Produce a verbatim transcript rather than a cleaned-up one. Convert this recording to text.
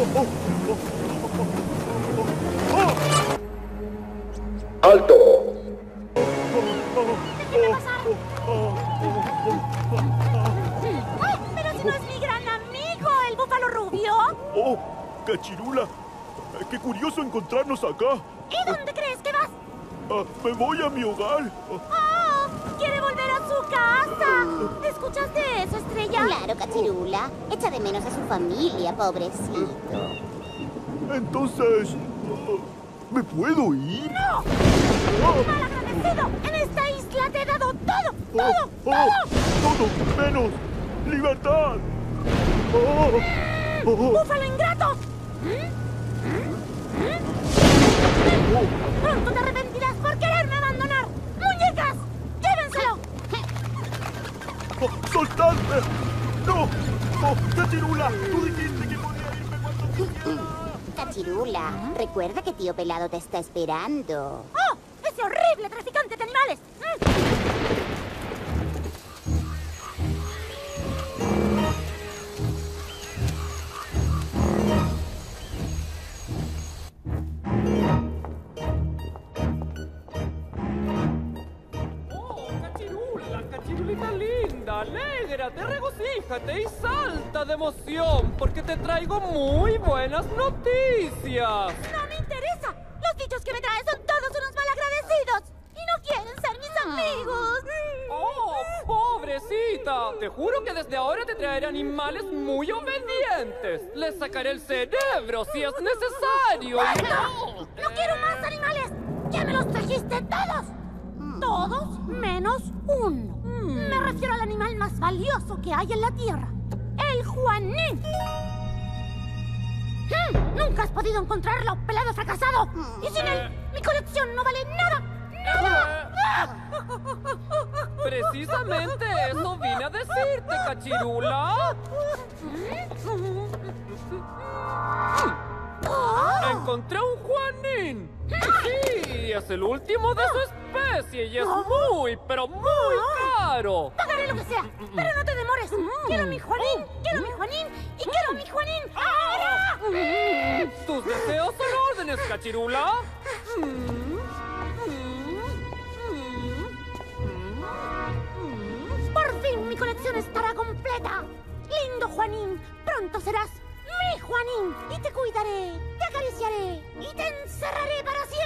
¡Alto! ¡Déjeme pasar! ¡Ay, pero si no es mi gran amigo, el búfalo rubio! ¡Oh, Cachirula! ¡Qué curioso encontrarnos acá! ¿Y dónde crees que vas? Ah, me voy a mi hogar. ¡Oh! ¡Quiere volver a su casa! ¿Escuchaste eso, Estrella? Claro, Cachirula. Echa de menos a su familia, pobrecito. Entonces, ¿me puedo ir? ¡No! ¡Malagradecido! ¡En esta isla te he dado todo! ¡Todo! Oh, ¡Todo! oh, todo menos libertad. Oh, oh, ¡Búfalo ingrato! ¡Pronto te arrepentirás por quererme abandonar! ¡Muñecas! ¡Llévenselo! oh, ¡soltadme! ¡No! Oh, ¡Cachirula! ¡Tú dijiste que podía irme cuando quisiera! Cachirula, recuerda que tío Pelado te está esperando. ¡Oh! ¡Ese horrible traficante de animales! ¡Mm! Cachirulita linda, alégrate, regocíjate y salta de emoción, porque te traigo muy buenas noticias. ¡No me interesa! Los dichos que me traes son todos unos malagradecidos y no quieren ser mis amigos. ¡Oh, pobrecita! Te juro que desde ahora te traeré animales muy obedientes. Les sacaré el cerebro si es necesario. y- ¡No! ¡No quiero más animales! ¡Ya me los trajiste todos! Todos menos uno. Me refiero al animal más valioso que hay en la Tierra. ¡El Juanín! ¡Hmm! ¡Nunca has podido encontrarlo, pelado fracasado! ¡Y sin él, mi colección no vale nada! ¡Nada! Precisamente eso vine a decirte, Cachirula. Encontré un Juanín. Sí, es el último de su especie y es muy, pero muy caro. Pagaré lo que sea, pero no te demores. Quiero mi Juanín, quiero mi Juanín y quiero mi Juanín ahora. ¿Tus deseos son órdenes, Cachirula? Por fin mi colección estará completa. Lindo Juanín, pronto serás mi Juanín y te cuidaré, te acariciaré y te encerraré para siempre.